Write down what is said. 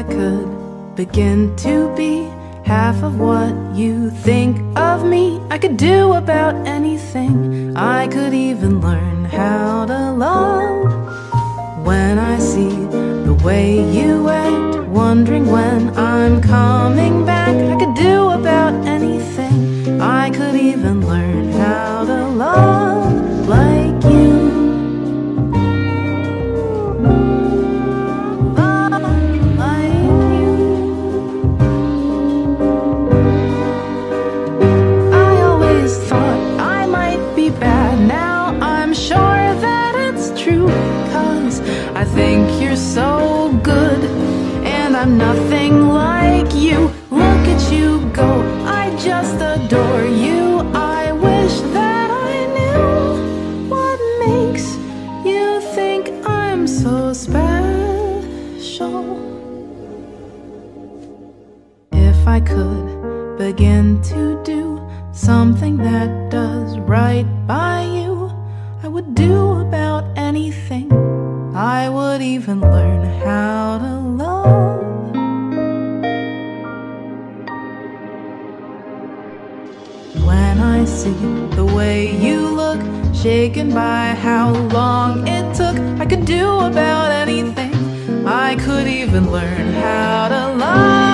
I could begin to be half of what you think of me, I could do about anything. I could even learn how to love. When I see the way you act, wondering when I'm coming back, I could do about anything. I could even learn how to love like you. I think you're so good, and I'm nothing like you. Look at you go, I just adore you. I wish that I knew what makes you think I'm so special. If I could begin to do something that does right by you, I would do about anything. I would even learn how to love. When I see the way you look, shaken by how long it took, I could do about anything. I could even learn how to love.